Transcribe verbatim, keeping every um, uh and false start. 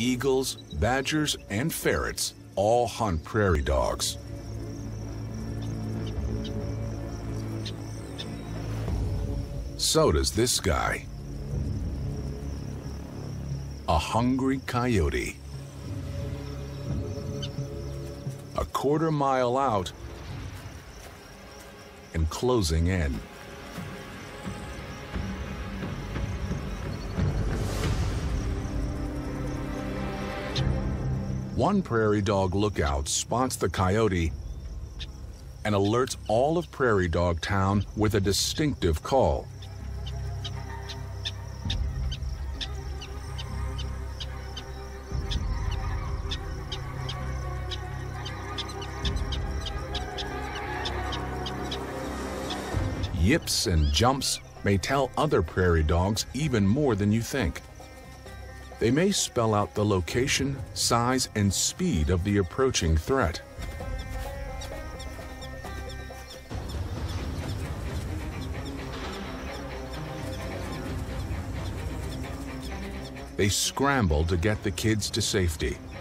Eagles, badgers, and ferrets all hunt prairie dogs. So does this guy. A hungry coyote. A quarter mile out and closing in. One prairie dog lookout spots the coyote and alerts all of Prairie Dog Town with a distinctive call. Yips and jumps may tell other prairie dogs even more than you think. They may spell out the location, size, and speed of the approaching threat. They scramble to get the kids to safety.